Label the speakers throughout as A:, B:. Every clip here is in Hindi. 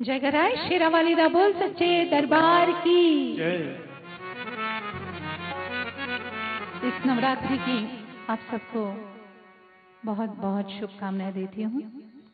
A: जयगराय शेरावाली दा बोल सच्चे दरबार की
B: जय।
A: इस नवरात्रि की आप सबको बहुत बहुत शुभकामनाएं देती हूँ।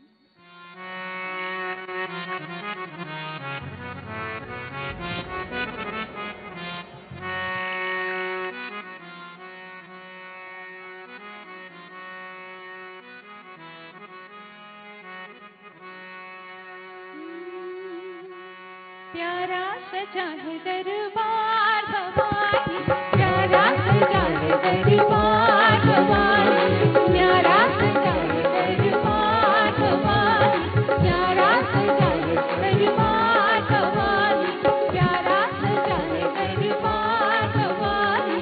A: प्यारा सजा है दरबार भवानी, प्यारा सजा है दरबार भवानी, प्यारा सजा है दरबार भवानी, प्यारा सजा है दरबार भवानी, प्यारा सजा है दरबार भवानी।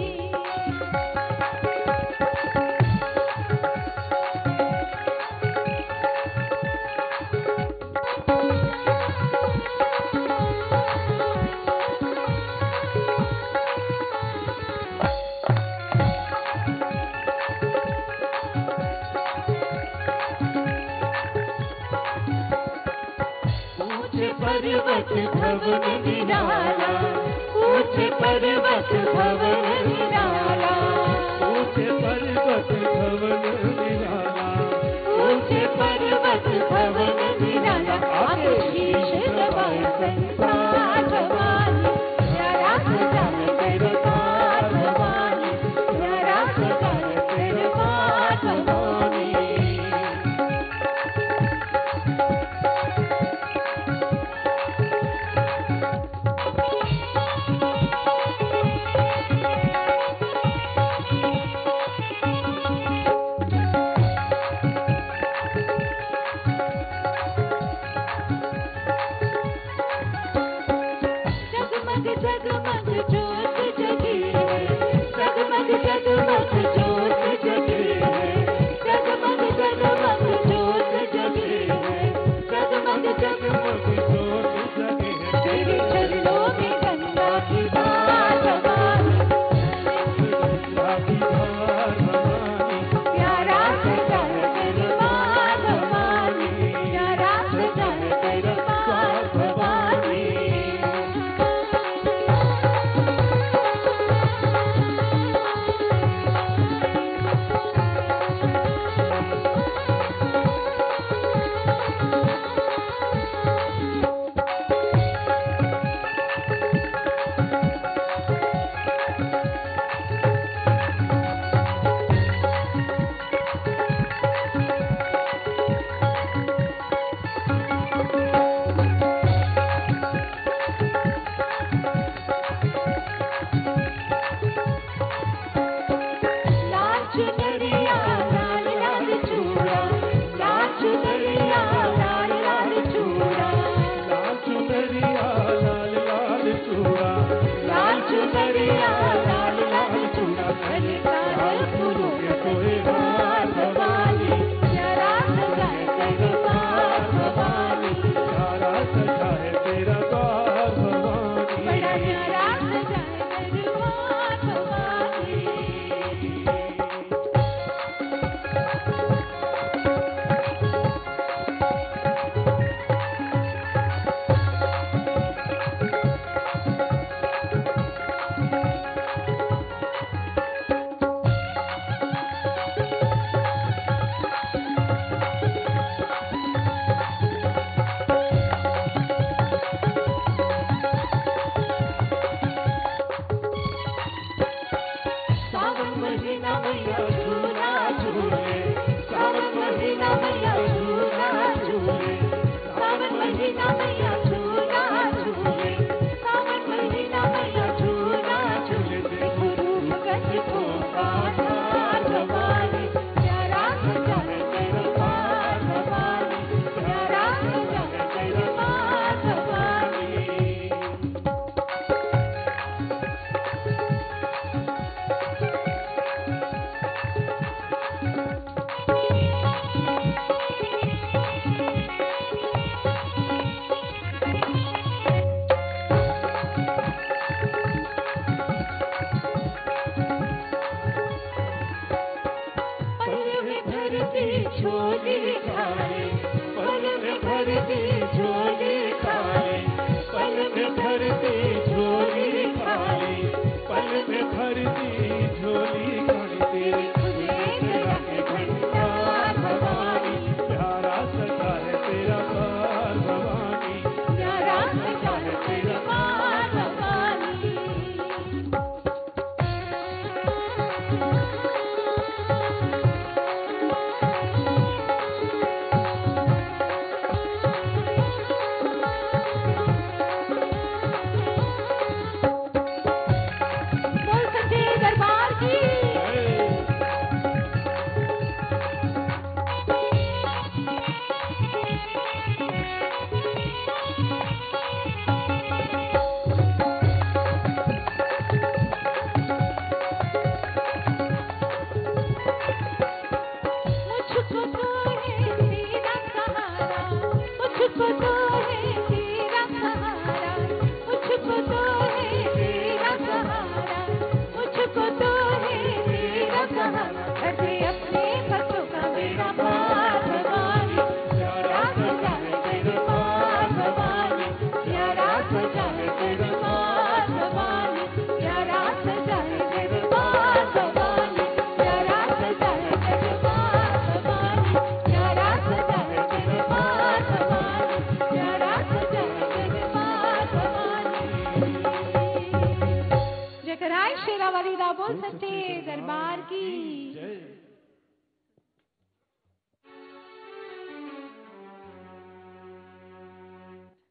A: पर्वत भवन निराला, ऊंचे पर्वत भवन निराला,
B: ऊंचे पर्वत भवन निराला,
A: ऊंचे पर्वत भवन निराला। आप शीश नवाए संसार भवानी, प्यारा सजा है दरबार भवानी, प्यारा सजा है दरबार भवानी। जगमग ज्योत जगी है, जगमग जगमग ज्योत जगी है, जगमग जगमग ज्योत जगी है, जगमग जगमग
B: ज्योत जगी है।
A: तेरे चरणों में गंगा की धार भवानी,
B: गंगा की धार भवानी,
A: प्यारा सजा है दरबार भवानी, प्यारा सजा है दरबार भवानी।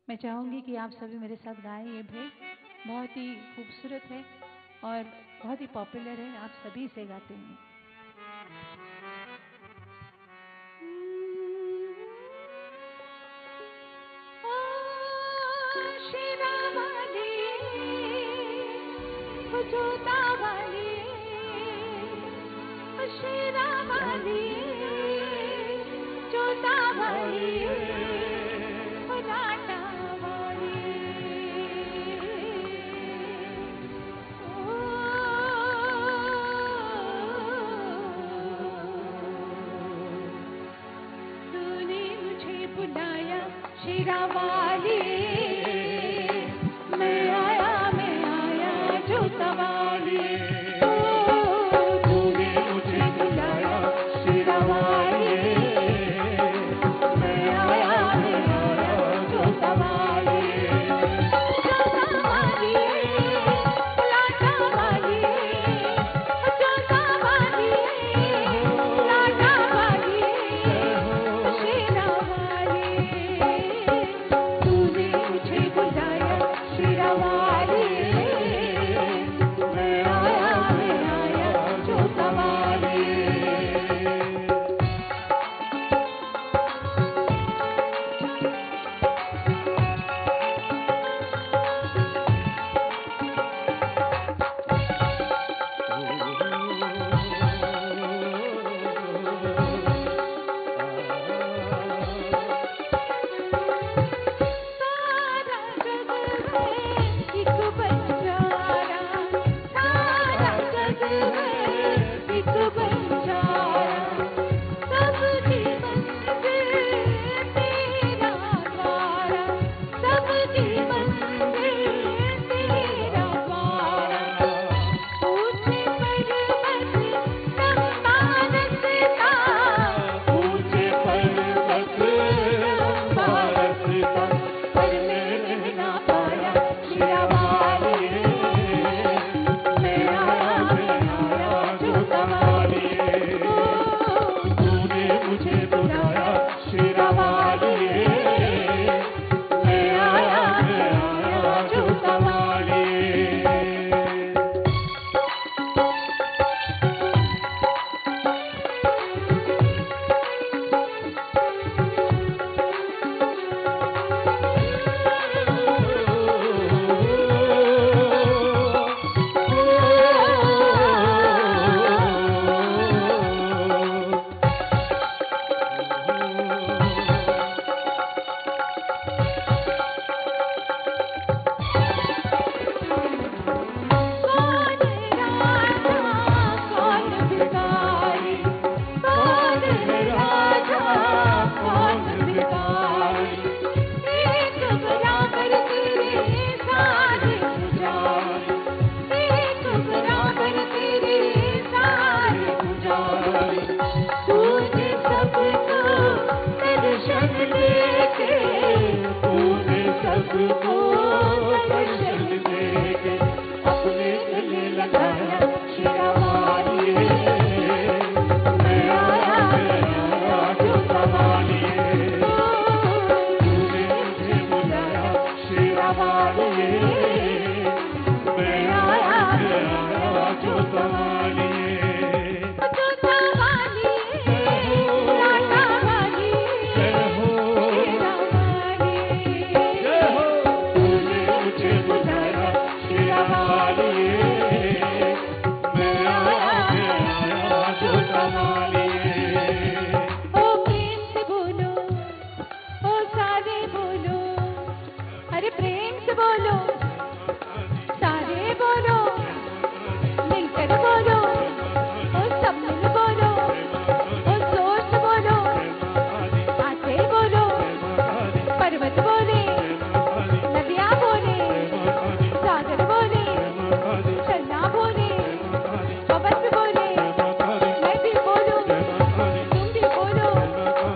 A: मैं चाहूँगी कि आप सभी मेरे साथ गाएं। ये भेंट बहुत ही खूबसूरत है और बहुत ही पॉपुलर है, आप सभी इसे गाते हैं। जोता वाली शेरा वाली जोता वाली राटा वाली तूने मुझे बुलाया शेरा वाली मैं आया जोता वाली तूने मुझे बुलाया शेरा वाली मैं आया जोता वाली लाटा वाली जोता वाली लाटा वाली शेरा वाली तूने मुझे बुलाया शेरा वाली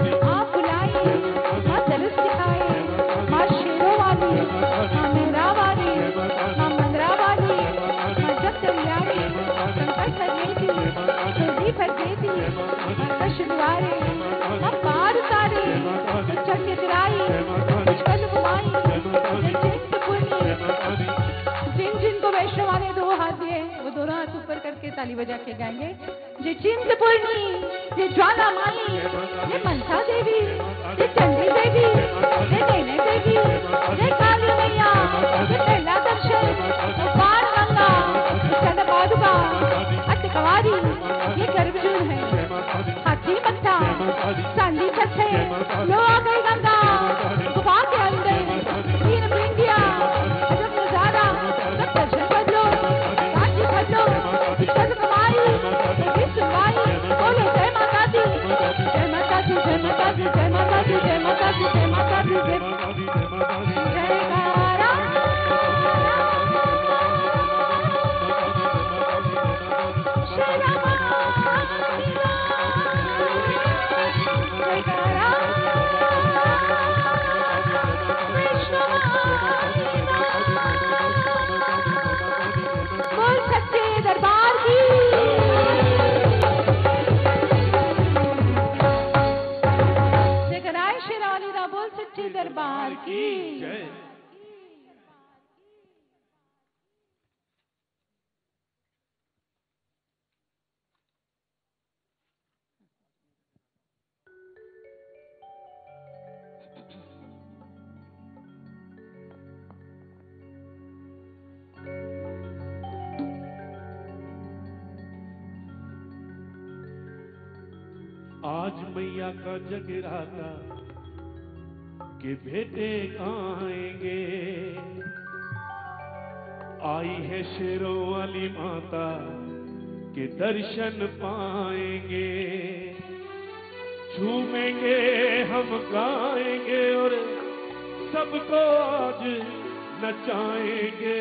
A: मेरा ताली बजा के गाएंगे। जे चिंतपूर्णी, जे ज्वाला माई, जे मनसा देवी, जे चंडी देवी, जे नैने देवी, जे काली मैया, जे पहला दर्शन, बाण गंगा, चंद पादुका, अटकवारी, ये गर्भजून है, हाथी मत्था, चांदी छत है, लो आ गई गंगा, गुफा के अंदर, तीन पिंडिया, जब नजारा, जब दर्शन कर लो, राज्य कर लो, जब कमाई, सुनवाई, बोलो जय माता दी, जय माता दी, जय माता दी, जय माता दी, जय माता दी, जय माता दी, जय माता दी, जय माता दी, जय कारा, श्री रामा, जय कारा, बोल सच्चे दरबार की जगराय शेरावाली दा बोल सच्चे दरबार की जय।
B: आज मैया का जगराता के बेटे आएंगे, आई है शेरों वाली माता के दर्शन पाएंगे, झूमेंगे हम गाएंगे और सबको आज नचाएंगे।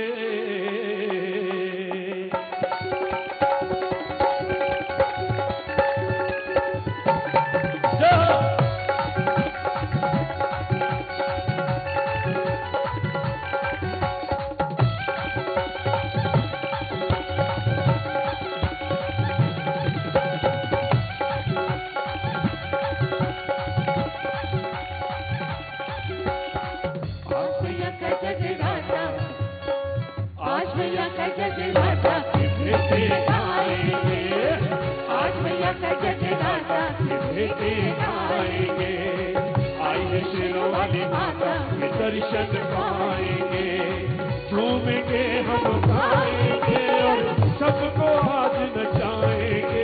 B: दर्शन पाएंगे, झूमेंगे हम गाएंगे और सबको आज नचाएंगे।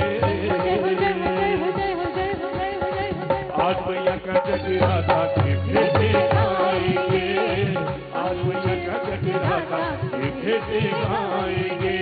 B: आज मैया का जगराता के बेटे आएंगे, आज मैया का जगराता के बेटे आएंगे।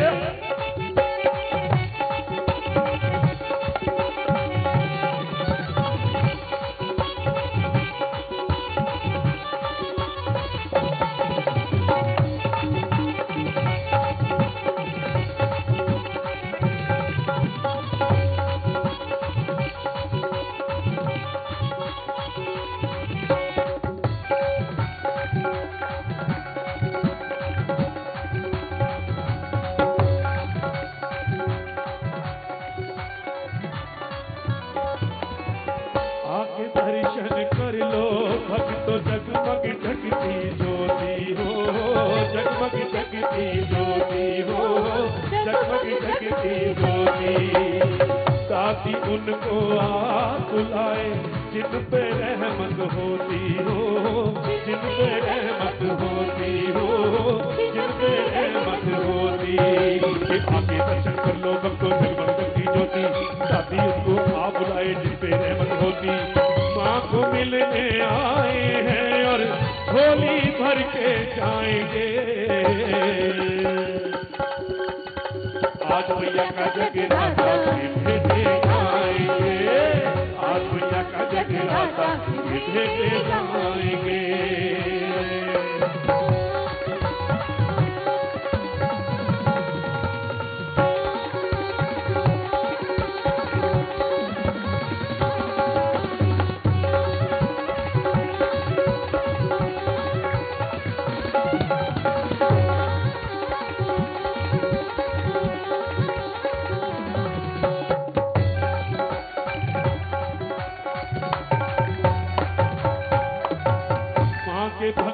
B: उनको आप बुलाए जिन पे रहमत होती हो, जिन पे रहमत होती हो, जिन पे रहमत होती। आके दर्शन कर लो भक्तों जगमग की ज्योति, साथी उनको आप बुलाए जिन पे रहमत होती। माँ को मिलने आए हैं और झोली भर के जाएंगे। आज मैया का जगराता भेजे आएंगे, आज मैया का जगराता भेजे आएंगे।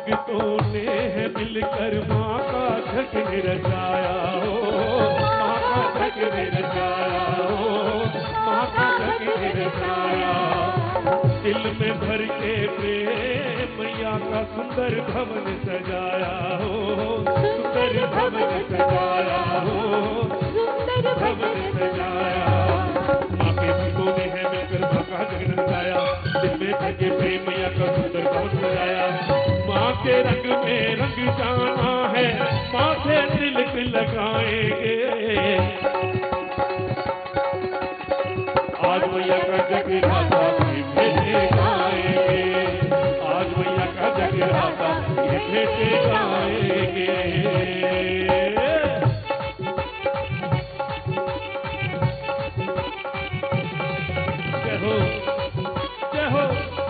B: भक्तों ने मिलकर माँ का जग रचाया हो, माँ का जग ने रचाया हो, माँ का जग ने रचाया। दिल में भर के प्रेम मैया का सुंदर भवन सजाया हो, सुंदर भवन सजाया हो,
A: सुंदर
B: भवन सजाया। माँ के भक्तों ने है मिलकर माँ का जग रचाया। दिल में भर के प्रेम मैया का सुंदर भवन सजाया। माँ के रंग में रंग जाना है, माथे तिलक लगाएंगे। आज मैया का जगराता की भेंटे गाएंगे, आज मैया का जगराता की भेंटे गाएंगे। जय हो, जय हो।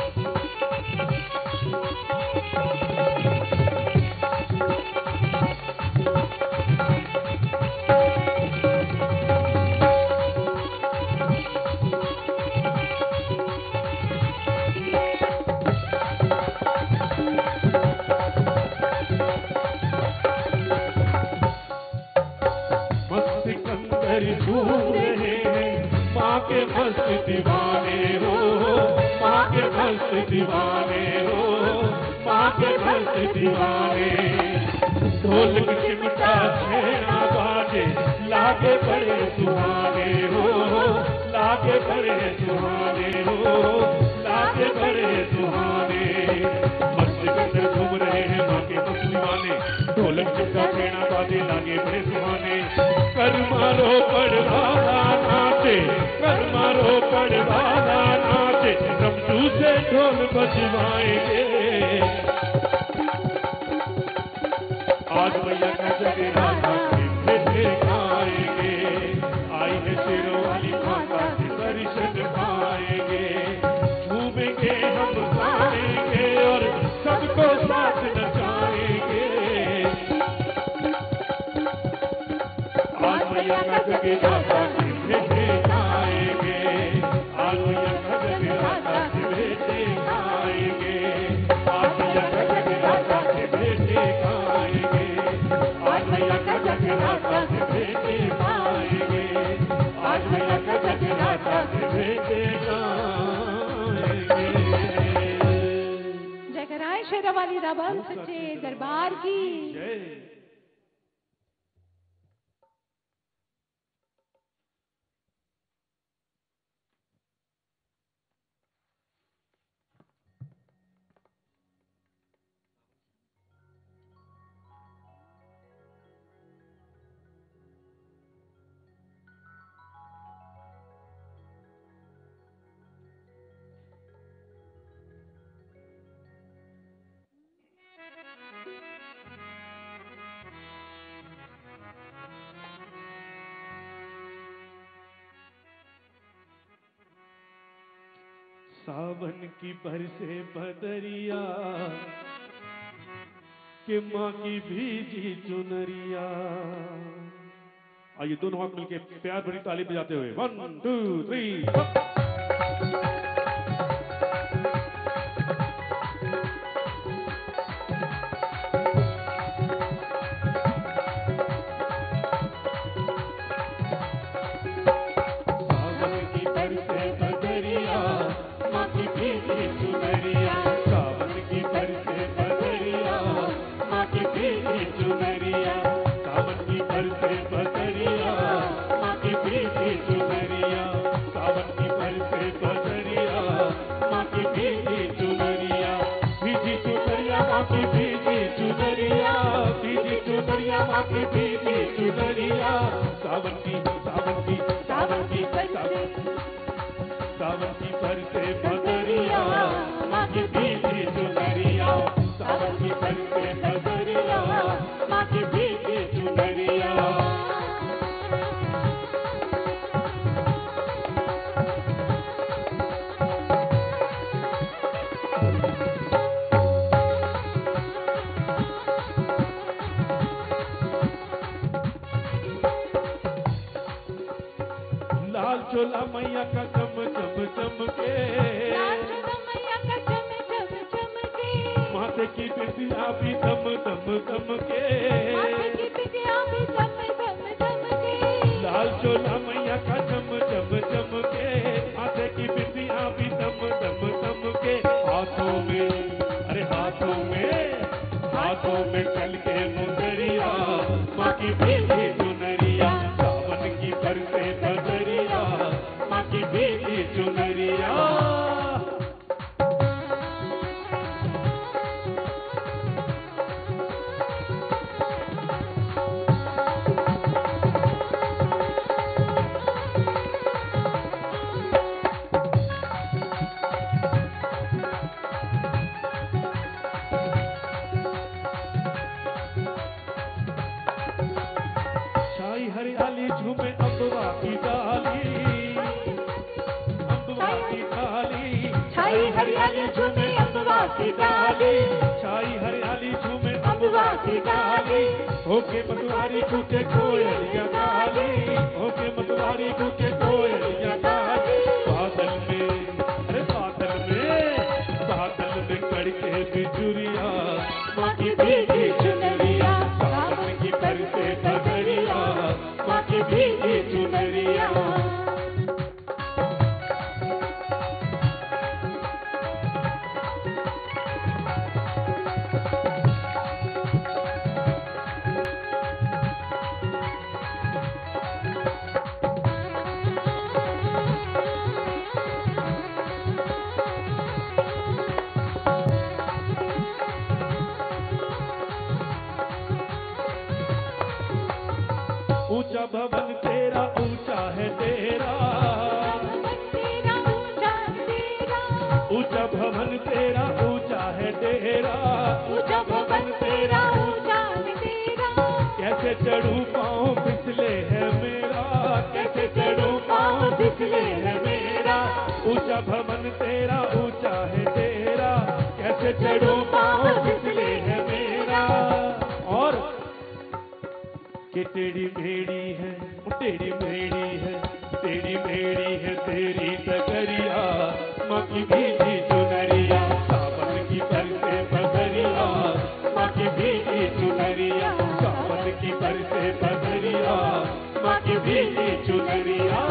B: झूम रहे हैं माँ के मस्त दीवाने हो, माँ के मस्त दीवाने हो, माँ के मस्त दीवाने। ढोलक चिमटा छेना बाजे लागे बड़े सुहाने हो, लागे बड़े सुहाने हो, लागे बड़े सुहाने। मस्त कंदर झूम रहे हैं माँ के मस्त दीवाने। ढोलक चिमटा छेना बाजे लागे बड़े सुहाने। कर मारो पड़वाला नाचे, कर मारो पड़वाला नाचे, रमजू से ढोल बजवाएंगे। आज मैया का जगराता की भेंटे गाएंगे। आई है शेरों वाली माता के दर्शन पाएंगे। झूमेंगे हम गाएंगे और सबको साथ नचाएंगे। आज मैया का जगराता की भेंटे गाएंगे, आज मैया का जगराता की भेंटे गाएंगे, आज मैया का जगराता की भेंटे गाएंगे, आज मैया का जगराता की भेंटे गाएंगे, आज मैया का जगराता की भेंटे गाएंगे।
A: जय कराए शेरा वाली रबल सच्चे दरबार की
B: जय। सावन की बरसे बदरिया के माँ की भीजी चुनरिया। आइए दोनों हाथ मिलके प्यार भरी ताली बजाते हुए 1 2 3 चोला मैया का चम चम चमके,
A: लाल चोला मैया का चम चम चमके,
B: माथे की बिंदिया भी दम दम दमके,
A: माथे की बिंदिया भी दम दम दमके,
B: लाल चोला मैया का चम चम चम के, माथे की बिंदियां भी दम दम दम के, हाथों में अरे हाथों में चल के मुंदरिया, माँ की भीगी चुनरिया, सावन की बरसे बदरिया, माँ की भीगी चुनरिया। हरियाली झूमे अम्बवा की डाली, अम्बवा की डाली,
A: छाई हरियाली झूमे अम्बवा की डाली,
B: छाई हरियाली झूमे अम्बवा की डाली, होके मतवारी कूटे कोयलिया डाली, होके मतवारी कूटे कोयलिया डाली, बादल में अरे बादल में कड़के बिजुरिया, माँ की भीगी चुनरिया, सावन की बरसे बदरिया, माँ की भीगी चुनरिया। ऊंचा भवन तेरा ऊंचा है डेरा, ऊंचा भवन तेरा ऊंचा है डेरा,
A: ऊंचा भवन तेरा ऊंचा है तेरा,
B: कैसे चढ़ूं पाँव फिसले है मेरा, कैसे चढ़ूं पाँव फिसले है मेरा, ऊंचा भवन तेरा ऊंचा है डेरा, कैसे चढ़ूं पाँव फिसले है मेरा। और कि टेढ़ी मेढ़ी है टेढ़ी मेढ़ी है टेढ़ी मेढ़ी है तेरी डगरिया, माँ की भीगी चुनरिया, सावन की बरसे बदरिया, माँ की भीगी चुनरिया, सावन की बरसे बदरिया, माँ की भीगी चुनरिया।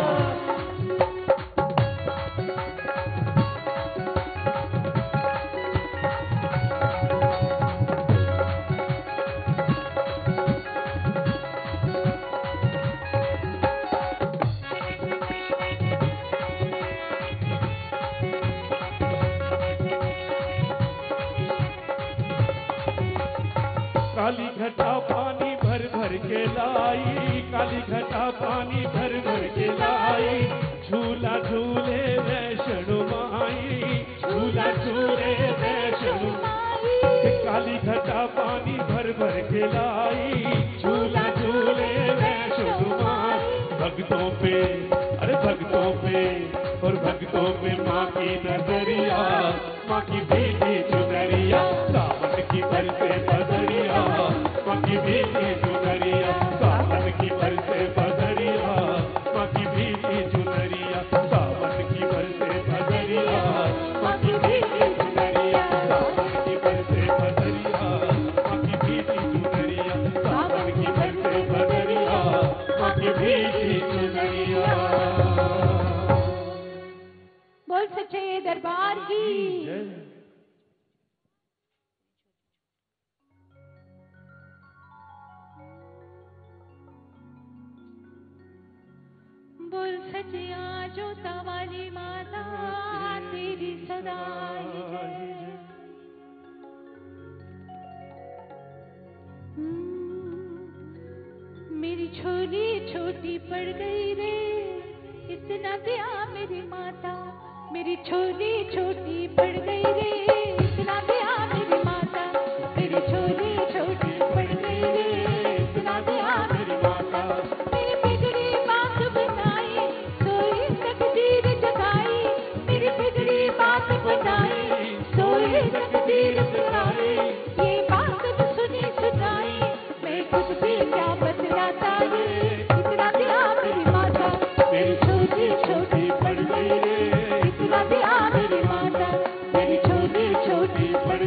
B: काली घटा पानी भर भर के लाई, काली घटा पानी भर भर के लाई, झूला झूले वैष्णो माई, झूला झूले वैष्णो माई, काली घटा पानी भर भर के लाई, झूला झूले वैष्णो माई। भक्तों पे अरे भक्तों पे और भक्तों पे माँ की नजरिया, माँ की भीगी चुनरिया, सावन की बरसे बदरिया, माँ की भीगी चुनरिया, सावन की बरसे बदरिया, माँ की भीगी चुनरिया, सावन की बरसे बदरिया, माँ की भीगी चुनरिया, सावन की बरसे बदरिया, माँ की भीगी चुनरिया, सावन की बरसे बदरिया, माँ की भीगी चुनरिया।
A: बोल सच्चे दरबार की। बोल सचिया जोता वाली माता तेरी सदाई जय। मेरी छोरी छोटी पड़ गई रे, इतना दिया मेरी माता, मेरी छोरी छोटी पड़ गई रे, इतना दिया मेरी माता, मेरी छोरी छोटी पड़ गई रे, इतना दिया मेरी माता, मेरी बिगड़ी बात बताई, सोई तकदीर जगाई, मेरी बिगड़ी बात बताई, सोई तकदीर जगाई, ये बात सुनी सुनाई, मैं कुछ भी क्या बतलाता रे, इतना दिया मेरी माता, मेरी छोटी छोटी पड़ गई रे, इतना दिया मेरी माता, मेरी छोटी छोटी पड़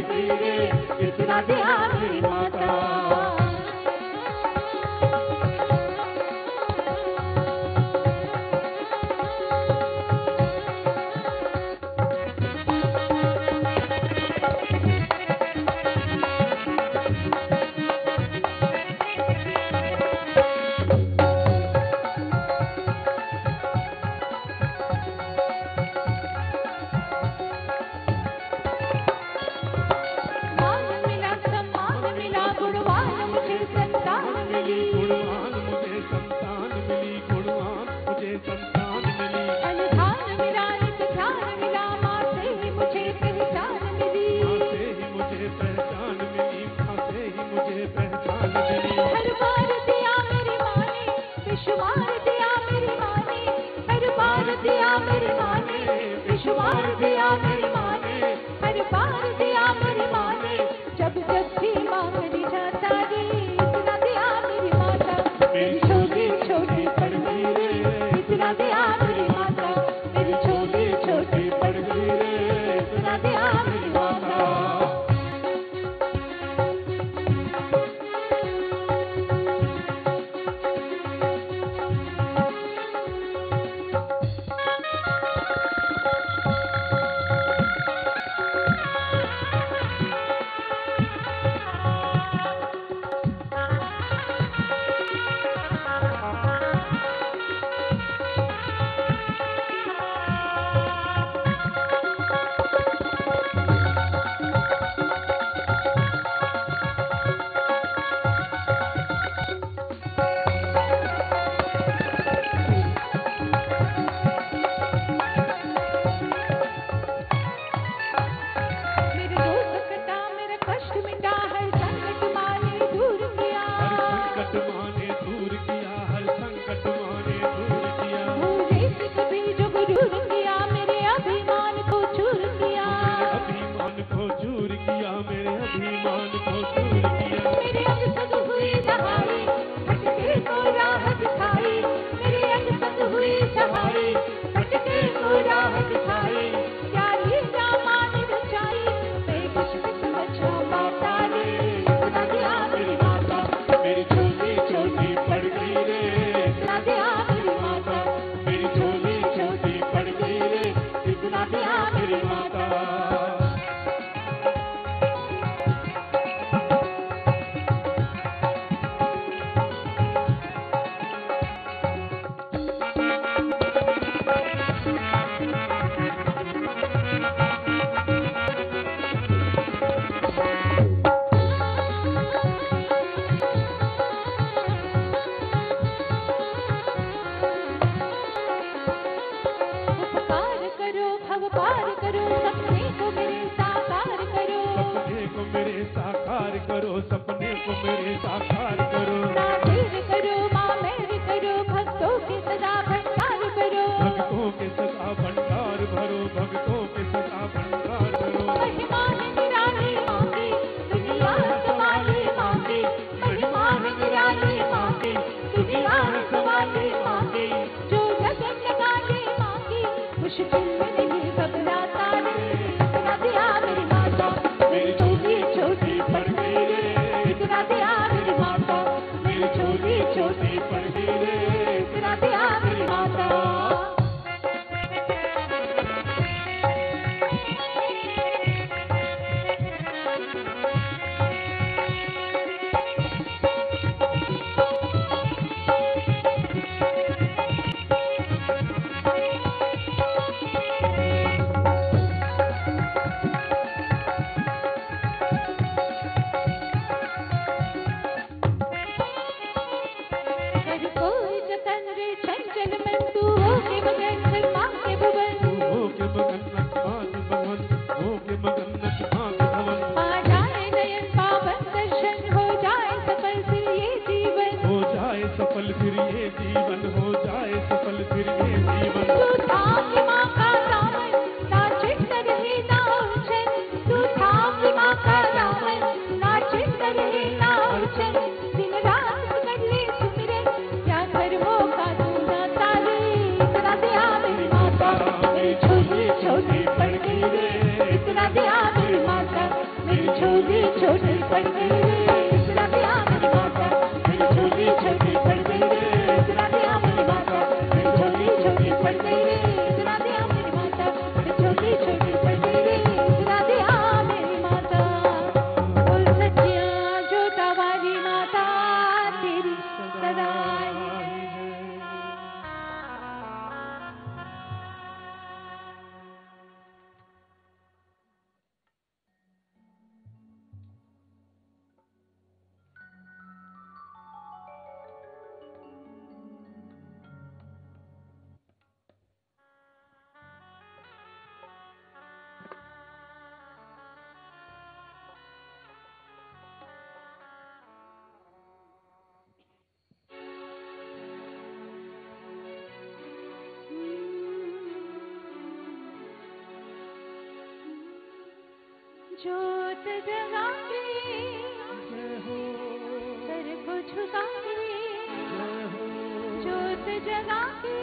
B: दूर किया।
A: मेरे अंग संग हुई सहाई, भटके को राह दिखाई। मेरे अंग संग हुई सहाई, भटके को राह दिखाई। प्यारी रामान रचाई, बेकश किस्मत माता रे। इतना दिया मेरी माता,
B: मेरी झोली छोटी पड़ गई रे,
A: इतना दिया मेरी माता,
B: मेरी झोली छोटी पड़ गई रे,
A: इतना दिया मेरी माता। उपकार करो, भव पार करो, सपने को मेरे साकार करो।
B: सपने को मेरे साकार करो, सपने को मेरे साकार करो।
A: ना देर करो, माँ मेर करो, भक्तों के सदा भंडार करो।
B: भक्तों के सदा भंडार भरो, भक्तों के सदा भंडार करो।
A: महिमा है निराली माँ की, दुनिया संभाली माँ की। महिमा है निराली माँ की, दुनिया संभाली माँ की। जो लगन लगा ले माँ की, मुश्किल में नहीं घबराता रे। इतना दिया मेरी माता, मेरी झोली छोटी पड़ गई रे। इतना दिया मेरी माता, मेरी झोली छोटी पड़ गई रे। इतना दिया मेरी माता। कर कोई जतन रे चंचल मन, तू होके मगन फिर माँ के भुवन।
B: हो के मगन नटमात भवन, हो के मगन नटमात भवन।
A: आ जाए नयन पावन दर्शन, हो जाए सफल फिर ये जीवन।
B: हो जाए सफल फिर ये जीवन, हो जाए सफल फिर ये जीवन।
A: तू थाम ले माँ का दामन, ना चिंता रहे ना उलझन। तू थाम ले माँ का दामन, ना चिंता रहे ना उलझन। दिन रात कर ले सुमिरन, क्या कर्मों का तू दाता रे। इतना दिया मेरी माता, मेरी झोली छोटी पड़ गई रे। इतना दिया मेरी माता, मेरी झोली छोटी पड़ गई रे। इतना दिया मेरी माता, मेरी झोली छोटी पड़ गई रे। इतना दिया मेरी माता, मेरी झोली छोटी पड़ गई रे। इतना दिया मेरी माता, मेरी झोली छोटी पड़ गई रे। इतना दिया मेरी माता। बोल सच्चिया जोता वाली माता तेरी सदा जोत जगा के सर को झुका के, जोत जगा के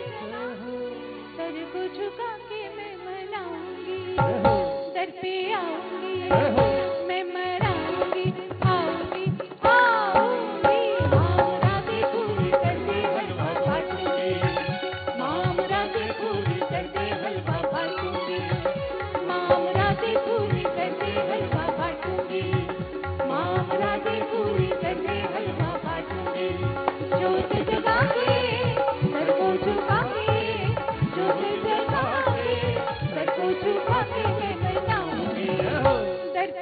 A: सर को झुका के मैं मनाऊंगी, दर पे आऊंगी, मैं मनाऊंगी, आऊंगी आऊंगी। मामरा की पूरी करके हलवा बांटूंगी, मामरा की पूरी करके हलवा बांटूंगी, मामरा की पूरी करके हलवा बांटूंगी, मामरा की पूरी करके हलवा बांटूंगी। जोत जगा के सर को झुका के, जोत जगा के सर को झुका के मैं मनाऊंगी, दर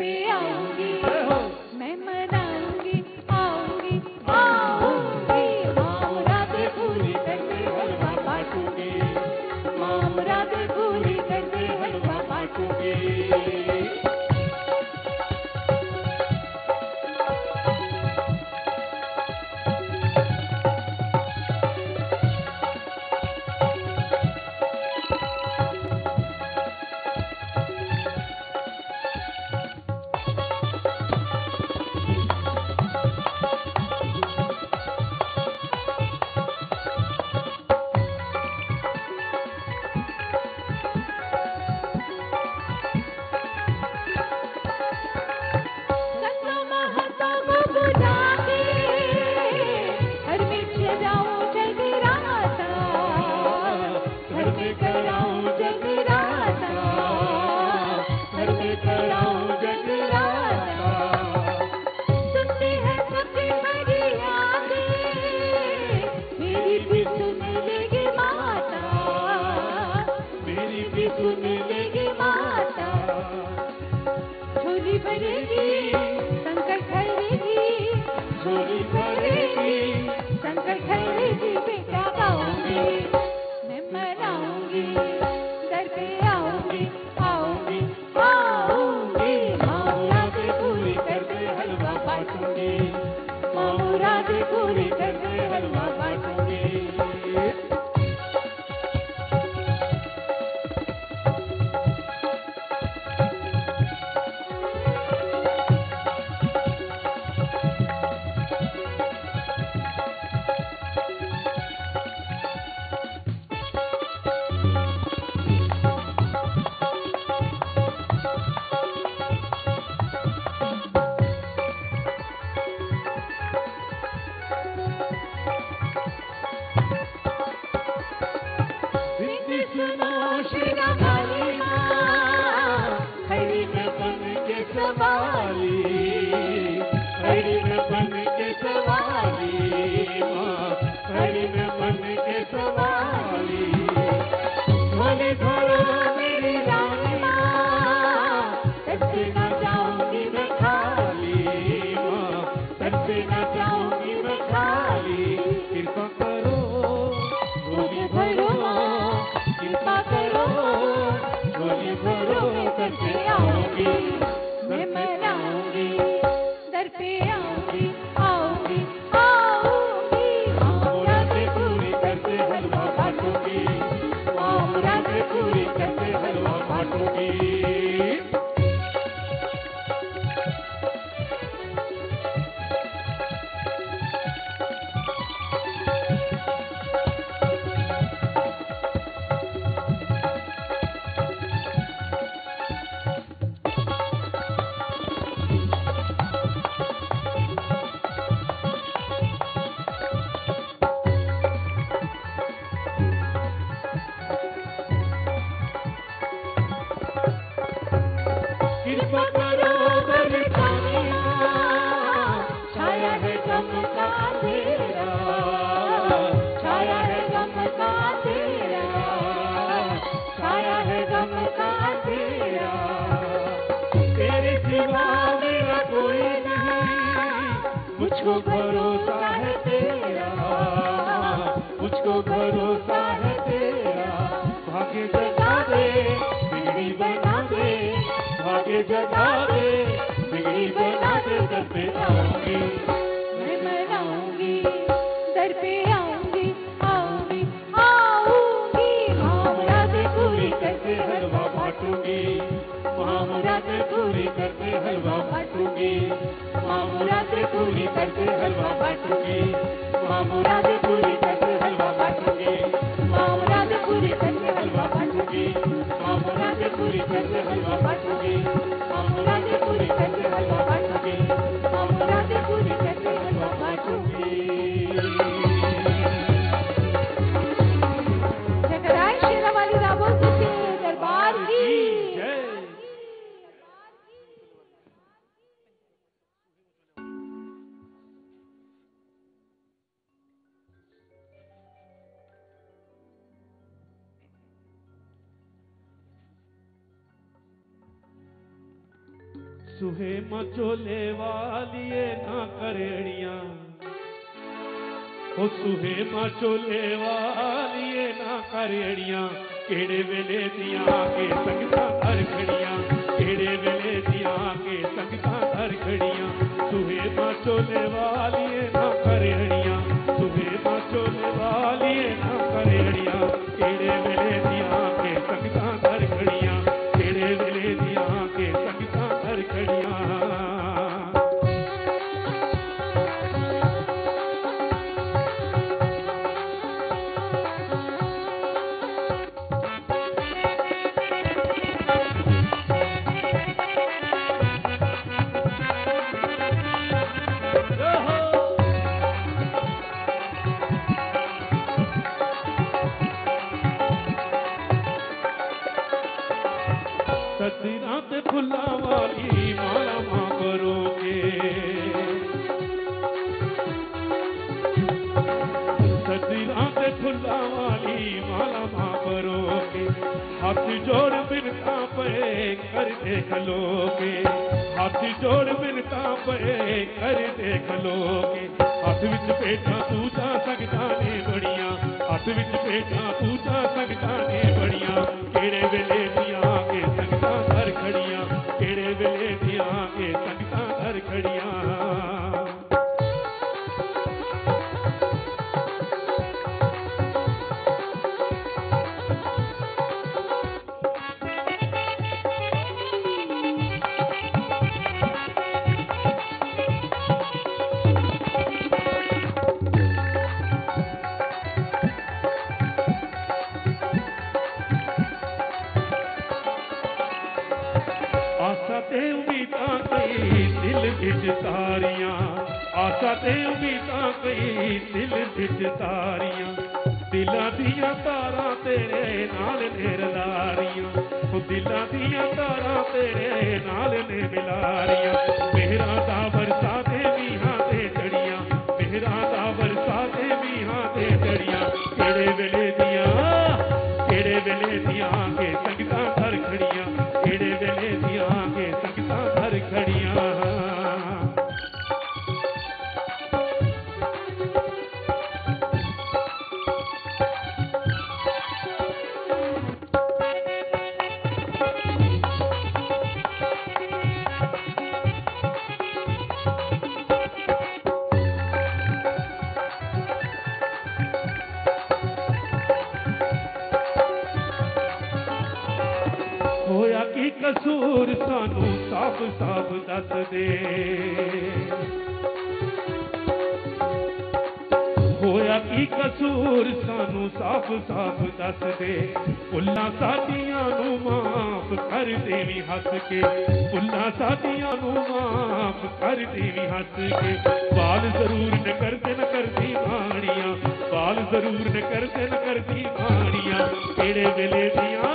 B: बांटूंगी, माँ मुराद पूरी करके हलवा बांटूंगी। मुझको भरोसा है तेरा, मुझको भरोसा है तेरा। भाग्य जगा दे बिगड़ी बना दे, भाग्य जगा दे बिगड़ी बना दे। दर पे आऊंगी
A: मैं मनाऊंगी, दर पे आऊंगी आऊंगी आऊंगी।
B: माँ मुराद पूरी करके हलवा बांटूंगी, माँ मुराद पूरी करके हलवा बांटूंगी, माँ मुराद पूरी करके हलवा बांटूंगी, माँ मुराद पूरी करके हलवा बांटूंगी, माँ मुराद पूरी करके हलवा बांटूंगी, माँ मुराद पूरी करके हलवा बांटूंगी, माँ मुराद पूरी करके हलवा बांटूंगी, माँ मुराद पूरी करके हलवा बांटूंगी।
A: जगराय शेरावाली रावल के दरबार की
B: जय। सुहे मचोले वालिए ना करेड़ियां, ओ सुहे मचोले वालिए ना करेड़ियां। केड़े वेले दियां के संगतां घर खड़ियां, केड़े वेले दियां के संगतां घर खड़ियां। सुहे मचोले वालिए ना करेड़ियां, सुहे मचोले वालिए ना करेड़ियां। केड़े वेले दियां के संगतां घर खड़ियां, केड़े वेले दियां के संगतां घर खड़ियां। सजरा ते फुल्ला वाली माला माँ करोगे, सजरा ते फुल्ला वाली माला माँ करोगे। हाथ जोड़ बिनता पे कर देख लोगे, हाथ जोड़ बिनता पे कर देख लोगे। हाथ विच पेटा पूजा सकता ने बड़ियां, हाथ विच पेटा पूजा सकता ने बड़ियां। केड़े वेले दियां के संगतां घर खड़ियां, केड़े वेले दियां के संगतां घर खड़ियां। सारियां आशा ते उम्मीदां कई दिल विच तारियां दिलां दियां तारां तेरे नाल ने रलारियां ओ दिलां दियां तारां तेरे नाल ने मिलारियां मेहरां दा बरसा दे मीहां ते चढ़ियां मेहरां दा बरसा दे मीहां ते चढ़ियां केड़े वेले दियां के संगतां घर खड़ियां केड़े वेले दियां के संगतां घर खड़ियां होया की कसूर सानू साफ साफ दस दे होया की कसूर सानू साफ साफ दस दे भुल्लां साडियां नू माफ कर देवी हस के भुल्लां साडियां नू माफ कर देवी हस के बाल जरूर न करदी माड़ियां बाल जरूर न करदी माड़ियां केड़े वेले दियां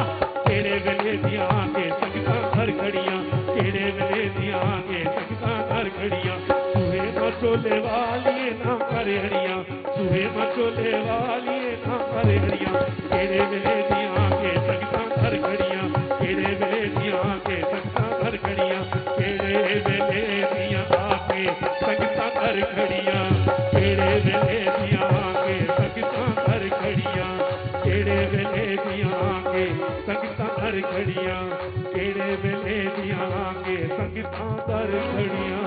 B: के संगतां घर खड़ियां केड़े वेले दियां के संगतां घर खड़ियां सुहे मचोले वालिए ना करे हड़ियां सुहे मचोले वालिए ना करे हड़ियां केड़े वेले दियां के संगतां घर खड़ियां केड़े वेले दियां के संगतां घर खड़ियां केड़े वेले दियां आके संगतां घर खड़ियां केड़े वेले दियां के संगतां घर खड़ियां केड़े वेले दियां के संगतां घर खड़ियां केड़े वेले दियां के संगतां घर खड़ियां।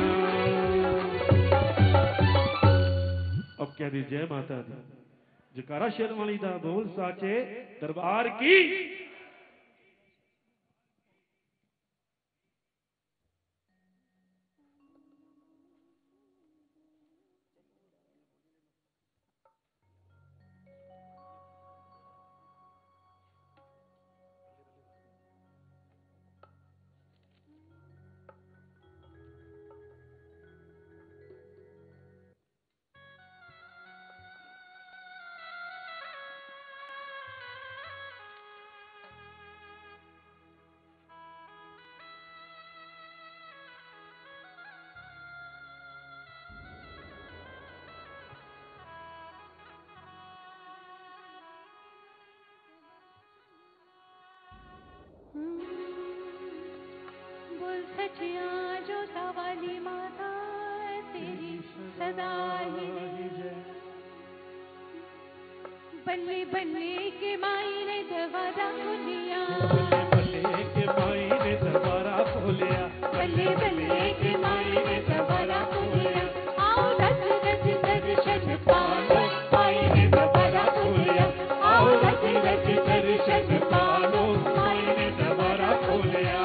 B: अब कह दी जय माता दी जकारा शेरवाली दा बोल साचे दरबार की
A: बोल सचिया जो सवाली माता तेरी सदा ही बल्ले बल्ले के माई ने दरवाजा खोलिया
B: बल्ले के माई ने दरबारा खोलिया
A: बल्ले बल्ले के माई ने दरवाजा खोलिया आओ रच रच दर्शन पालो माई ने दरवाजा खोलिया आओ रच रच दर्शन पालो माई ने दरवाजा खोलिया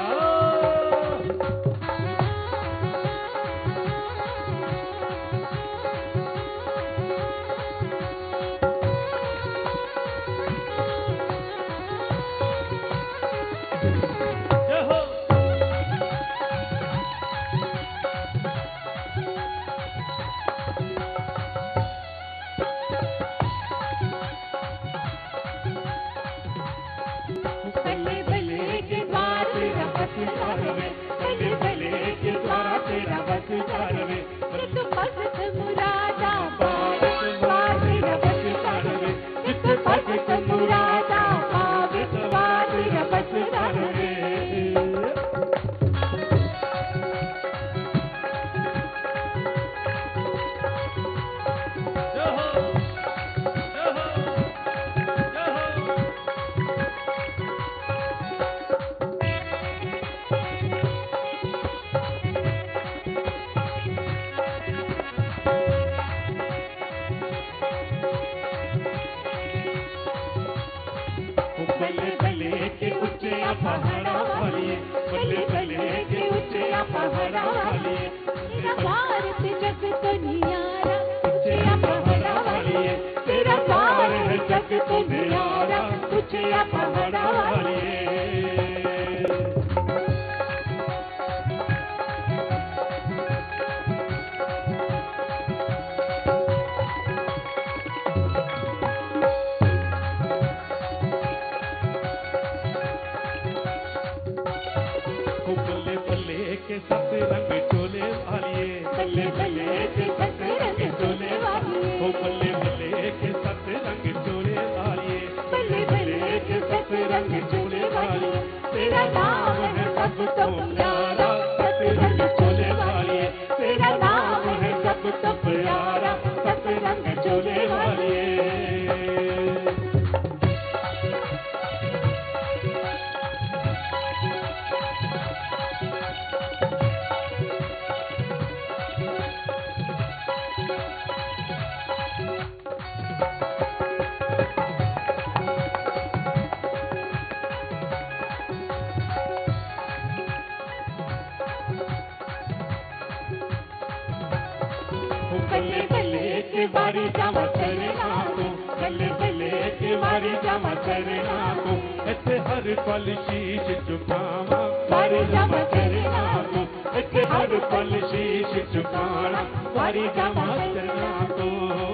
B: पहाड़ा वाली बल्ले बल्ले के ऊंचे पहाड़ा वाली
A: तेरा भारत जग तो नियारा
B: ऊंचे पहाड़ा वाली
A: तेरा भारत जग तो नियारा
B: ऊंचे पहाड़ा वाली।
A: बल्ले बल्ले के सत रंग चोले वाली
B: ओ बल्ले बल्ले के सत रंग चोले वाली
A: बल्ले बल्ले के सत रंग चोले वाली तेरा नाम है सबको प्यारा सत रंग चोले वाली तेरा नाम है सबको प्यारा सत रंग चोले वाली बल्ले बल्ले के बारी जावा चरना को बल्ले बल्ले के बारी जावा चरना को
B: इत्थे हर पल शीश झुकावा
A: बारी जावा चरना को
B: इत्थे हर पल शीश झुकाना
A: बारी जावा चरना
B: को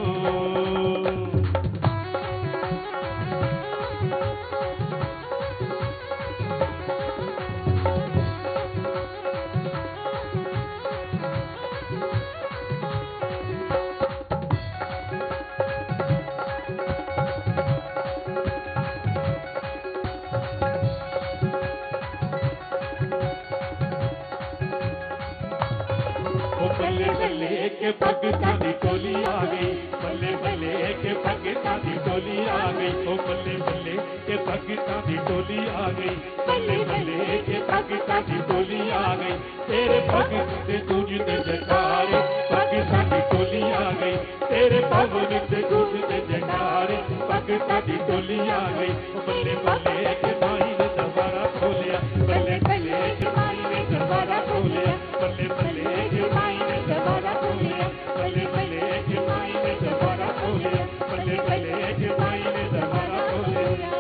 A: बल्ले बल्ले
B: के भगतां दी टोली आ गई बल्ले बल्ले के भगतां दी टोली आ गई ओ बल्ले बल्ले के भगतां दी टोली आ गई बल्ले बल्ले के भगतां दी टोली आ गई तेरे भगत ते गूंजते जयकारे भगतां दी टोली आ गई तेरे भवन ते गूंजते जयकारे भगतां दी टोली आ गई ओ बल्ले बल्ले के माई ने दरबारा खोलिया बल्ले बल्ले के माई ने दरबारा खोलिया बल्ले बल्ले के माई ने दरबारा खोलिया बल्ले बल्ले के माई ने दरबारा खोलिया बल्ले बल्ले के माई ने दरबारा खोलिया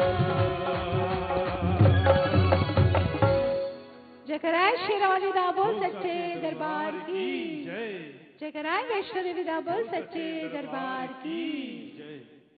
A: जयकाराय शेरावाली दाबोल सच्चे दरबार की
B: जय
A: जयकाराय वैष्णो देवी दाबोल सच्चे दरबार की
B: जय